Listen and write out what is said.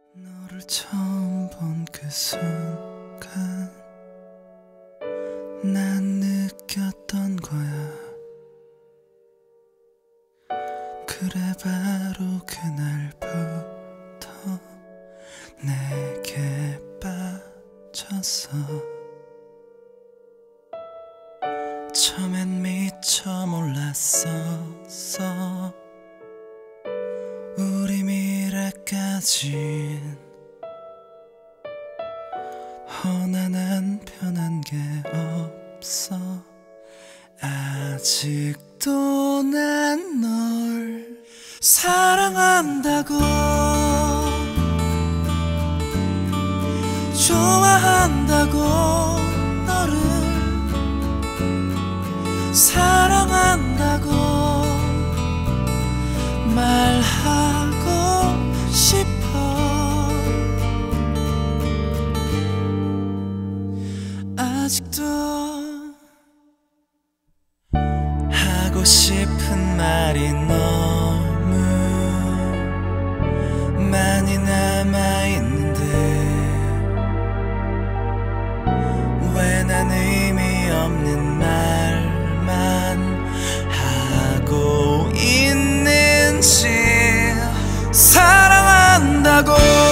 너를 처음 본 그 순간 난 느꼈던 거야. 그래 바로 그날부터 내게 빠졌어. 처음엔 미처 몰랐었어. 우리 미래까진 허난 변한 게 없어. 아직도 난 널 사랑한다고, 좋아한다고, 너를 사랑한다고 말하고 싶어. 아직도 하고 싶은 말이 너무 많이 남아있는데 왜 난 의미 없는 말만 하고 있는지. 사랑한다고